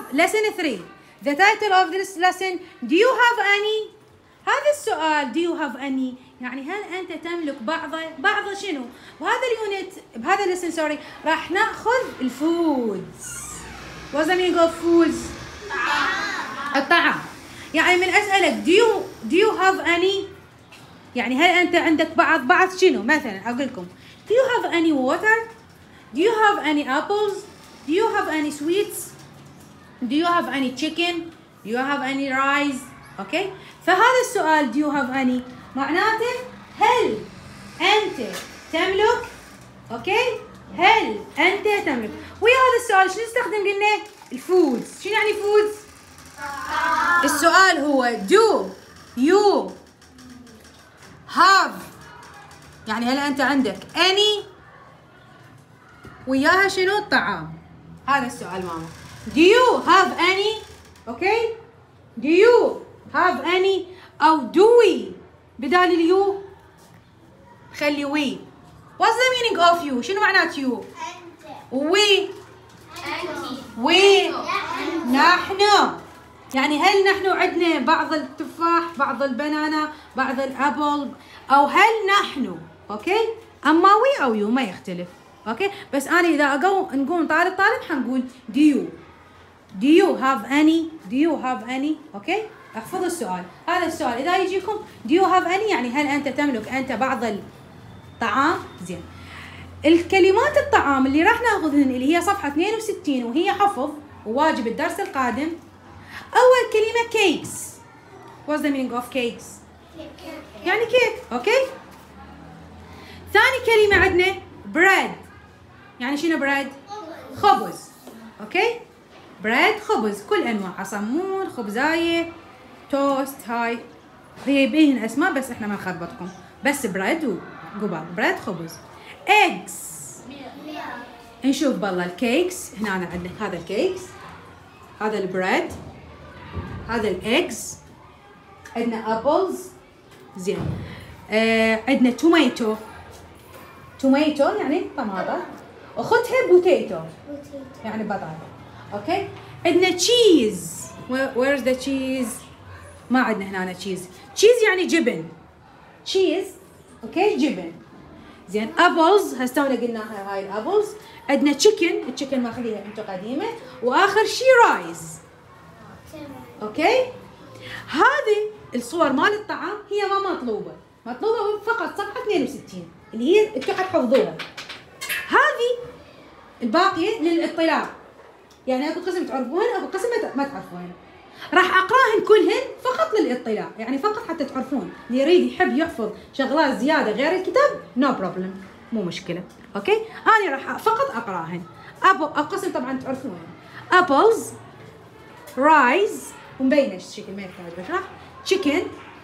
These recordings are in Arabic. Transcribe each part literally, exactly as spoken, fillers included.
lesson three. The title of this lesson, do you have any? هذا السؤال do you have any يعني هل أنت تملك بعض بعض شنو؟ بهذا اليونت بهذا الليسن سوري راح ناخذ الفودز. What's the meaning of foods؟ الطعام. يعني من أسألك do you do you have any؟ يعني هل أنت عندك بعض بعض شنو؟ مثلا أقول لكم do you have any water؟ Do you have any apples؟ Do you have any sweets؟ Do you have any chicken؟ Do you have any rice؟ أوكي؟ فهذا السؤال do you have any معناته هل أنت تملك؟ أوكي؟ هل أنت تملك؟ ويا هذا السؤال شنو نستخدم قلنا؟ الفودز. شنو يعني فودز؟ السؤال هو do you have يعني هل أنت عندك any وياها شنو الطعام؟ هذا السؤال ماما. Do you have any؟ أوكي؟ Do you have any أو do we بدال اليو خلي we. What's the meaning of you؟ شنو معنات you؟ we we نحن. يعني هل نحن عندنا بعض التفاح بعض البنانا بعض الابل او هل نحن؟ اوكي؟ اما we او you ما يختلف. اوكي؟ بس انا اذا اقو نقول طالب طالب حنقول do you do you have any do you have any. اوكي؟ احفظوا السؤال. هذا السؤال اذا يجيكم do you have any يعني هل انت تملك انت بعض الطعام؟ زين. الكلمات الطعام اللي راح ناخذهن اللي هي صفحه اثنين وستين وهي حفظ وواجب الدرس القادم. اول كلمه cakes. What's the meaning of cakes؟ يعني كيك. اوكي؟ ثاني كلمه عندنا bread. يعني شنو bread؟ خبز. اوكي؟ bread خبز كل انواع صمون خبزايه توست هاي هي بيهن اسماء بس احنا ما نخربطكم بس bread وقبال bread خبز. eggs نشوف بالله الكيكس هنا عندنا هذا الكيكس هذا البريد هذا الايجز عندنا ابلز. زين. آه عندنا توميتو. توميتو يعني طماطة اختها بوتيتو يعني بطاطا. اوكي. عندنا تشيز. ويرز ذا تشيز؟ ما عندنا هنا تشيز. تشيز يعني جبن. تشيز اوكي جبن. زين. ابلز هسه قلناها هاي الابلز. عندنا تشيكن. التشيكن ماخذيها انتو قديمه. واخر شي رايز. اوكي. هذه الصور مال الطعام هي ما مطلوبه مطلوبه فقط صفحه اثنين وستين اللي هي انتو حتحفظوها. هذه الباقيه للاطلاع يعني اكو قسم تعرفوهن اكو قسم ما تعرفوهن. راح اقراهن كلهن فقط للاطلاع يعني فقط حتى تعرفون اللي يريد يحب يحفظ شغلات زياده غير الكتاب نو no بروبلم مو مشكله. اوكي. انا راح فقط اقراهن. ابل قسم طبعا تعرفوهن ابلز رايز ومبينه الشكل ما يحتاج بشرح. تشيكن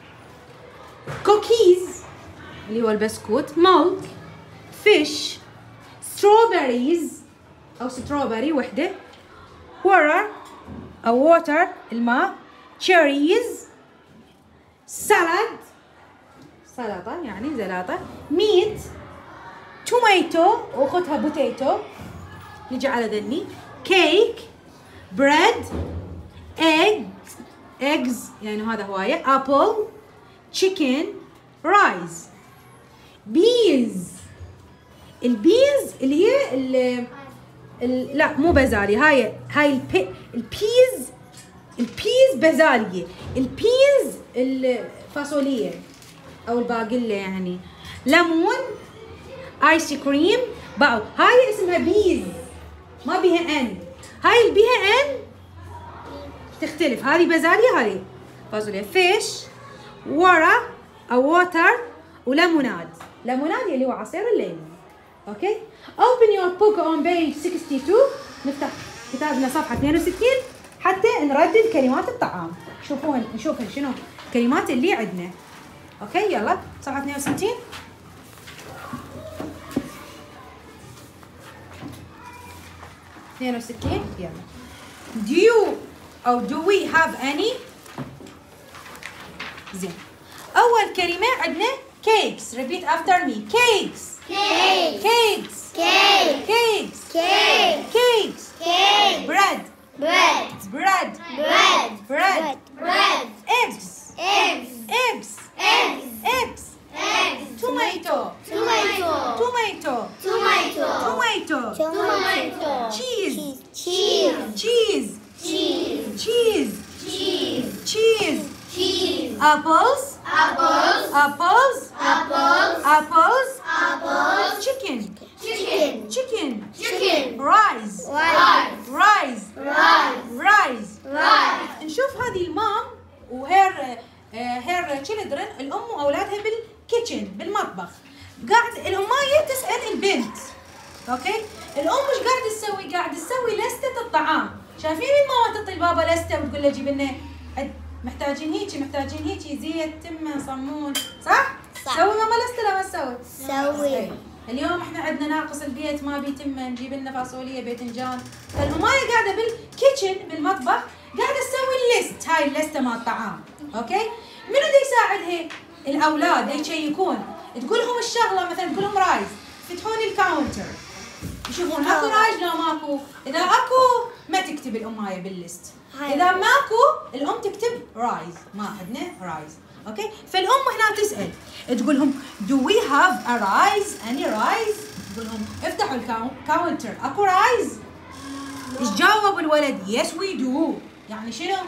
كوكيز اللي هو البسكوت ميلك فيش ستروبريز او ستروبري وحده وورر او ووتر الماء تشيريز سالاد سلطه يعني زلاطه ميت توميتو واختها بوتيتو نجي على ذني كيك بريد egg eggs يعني هذا هوايه apple chicken rice bees. البيز اللي هي ال ال لا مو بازاليا هاي هاي البي البيز البيز بازاليا البيز الفاصوليه او الباقله يعني ليمون ايس كريم باو. هاي اسمها بيز ما بيها ان. هاي اللي بيها ان تختلف. هذه بازاليا هذه فاصوليا. فيش ورا او ووتر وليموناد. ليموناد اللي هو عصير الليمون. اوكي. open your book on page اثنين وستين. نفتح كتابنا صفحه اثنين وستين حتى نردد كلمات الطعام. شوفوهن نشوفهن شنو الكلمات اللي عندنا. اوكي يلا صفحه اثنين وستين. اثنين وستين يلا. do you أو do we have any؟ زين. أول كلمة عندنا cakes. repeat after me. cakes. Cakes. cakes. Cake. cakes. Cake. cakes. Cake. bread. Bread. bread bread bread bread eggs eggs eggs eggs eggs eggs tomato tomato tomato tomato tomato tomato cheese cheese cheese cheese cheese cheese cheese cheese apples apples apples apples apples apples chicken chicken chicken chicken rice rice rice rice rice rice نشوف هذه المام وهير هير تشيلدرن الام واولادها بالكيتشن بالمطبخ. قاعد الامايه تسال البنت اوكي الام مش قاعده تسوي؟ قاعده تسوي لسته الطعام. شايفين الماما تعطي البابا لسته وتقول له جيب لنا محتاجين هيجي محتاجين هيجي زيت تمه صمون صح؟ صح. سوي ماما لسته لا ما تسوي؟ سوي اليوم احنا عندنا ناقص البيت ما بيتم نجيب لنا فاصوليا باذنجان. فالامايه قاعده بالكيتشن بالمطبخ قاعده تسوي الليست هاي الليسته مال الطعام اوكي. منو دا يساعدها؟ الاولاد دا يشيكون تقول لهم الشغله مثلا تقول لهم رايز يفتحون الكاونتر يشوفون اكو رايز لو ماكو. اذا اكو ما تكتب الامايه بالليست اذا ماكو الام تكتب رايز ما عندنا رايز اوكي. فالام هنا تسال تقول لهم do we have a rice any rice تقول لهم افتحوا الكاونتر اكو رايز. ايش جاوب الولد؟ yes we do يعني شنو؟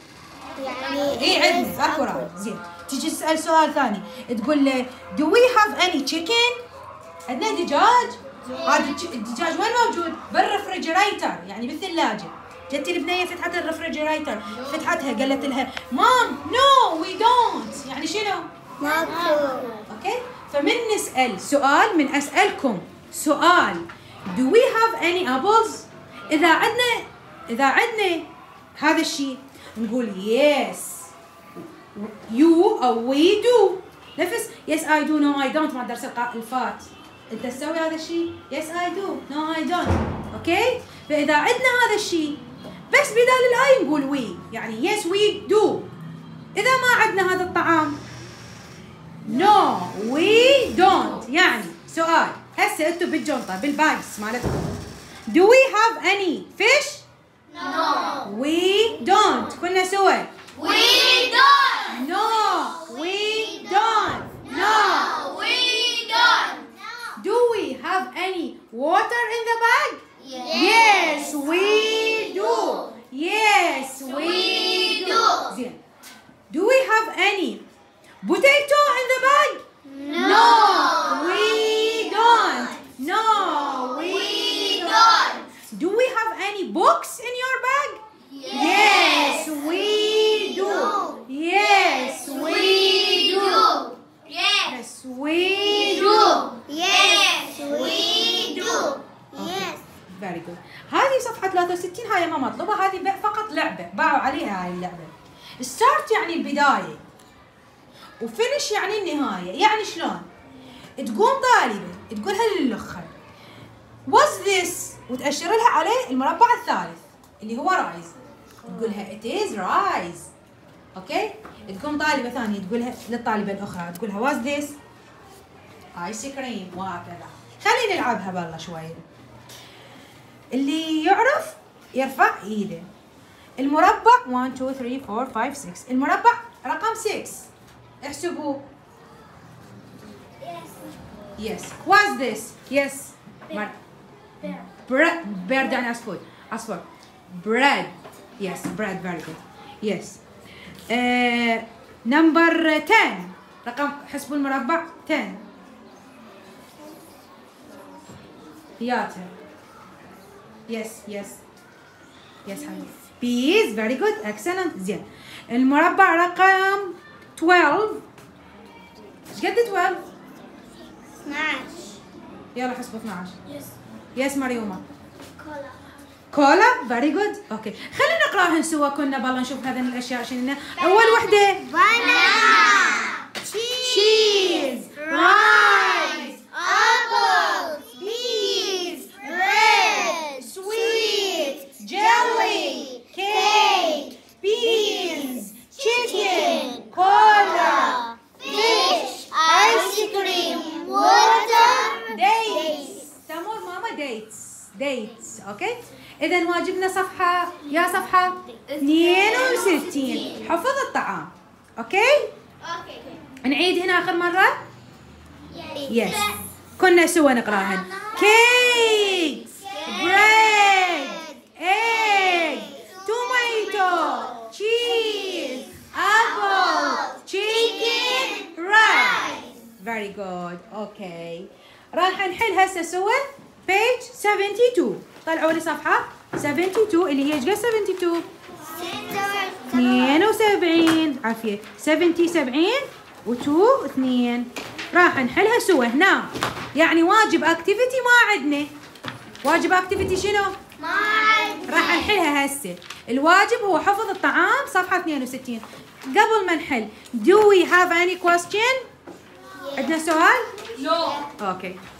يعني اي عندنا اكو رايز. زين تيجي تسال سؤال ثاني تقول له do we have any chicken عندنا دجاج. هذا الدجاج وين موجود؟ بالرفرجريتر يعني بالثلاجه. جت البنيه فتحت الرفرجريتر فتحتها قالت لها مام نو وي دونت يعني شنو؟ ماكو. اوكي. فمن نسال سؤال من اسالكم سؤال do we have any apples اذا عندنا اذا عندنا هذا الشيء نقول yes you او we do. نفس yes I do no I don't مع درس الفات انت تسوي هذا الشيء yes I do no I don't اوكي. فاذا عندنا هذا الشيء بس بدال الاي نقول we يعني yes we do. اذا ما عندنا هذا الطعام no we don't. يعني سؤال هسه انتم بالجنطه بالباكس مالتكم do we have any fish No. we don't كنا سوا We don't. no we don't no No, we don't. do we have any water in the bag Yes. yes we do yes we We do do. زين do we have any potato in the bag No. we don't no we We don't don't. do we have any books in your bag yes we do yes we do Yes. yes we Do. do Yes. We do. Yes. very good. هذه صفحة ثلاثة وستين هاي ما مطلوبة هذه فقط لعبة باعوا عليها هاي اللعبة. start يعني البداية وفينش يعني النهاية. يعني شلون؟ تقوم طالبة تقولها للأخر what's this وتأشر لها عليه المربع الثالث اللي هو رايز تقولها it is rice اوكي. تقوم طالبة ثانية تقولها للطالبة الأخرى تقولها what's this ايس كريم وهكذا. خلينا نلعبها بالله شوية. اللي يعرف يرفع ايده. المربع واحد اثنين ثلاثة أربعة خمسة ستة المربع رقم ستة احسبوا. Yes. yes what's this yes Bear. bread bread يعني عصفور عصفور bread yes bread very good yes uh, number ten رقم حسبوا المربع ten ياتها yes yes yes حبيبي peas very good excellent زين. المربع رقم twelve ايش قد twelve؟ Smash. يلا حسبوا اثناشر Yes. يس مريومة. Cola. كولا فيري جود اوكي. خلينا نقراهن سوا كنا بالله نشوف هذين الاشياء شنو. اول وحده Banana. cheese Rice. Apples. Peas. Bread. sweet jelly cake beans chicken cola Fish. Ice cream. Water. dates تمر ماما dates dates اوكي. اذا واجبنا صفحه يا صفحة اثنين وستين. حفظ الطعام. اوكي؟ نعيد هنا آخر مرة؟ يس. كنا سوا نقراهن. كيك، بريد، egg, tomato, cheese, apple, chicken, rice. Very good. اوكي. راح نحل هسه سوا page اثنين وسبعين. طلعوا لي صفحة اثنين وسبعين اللي هي ايش قد اثنين وسبعين؟ اثنين وسبعين. عافية. سبعين سبعين و2 اثنين. راح نحلها سوا هنا. يعني واجب اكتيفيتي ما عندنا. واجب اكتيفيتي شنو؟ ما عندنا. راح نحلها هسه. الواجب هو حفظ الطعام صفحة اثنين وستين. قبل ما نحل do we have any question؟ عندنا سؤال؟ No. اوكي.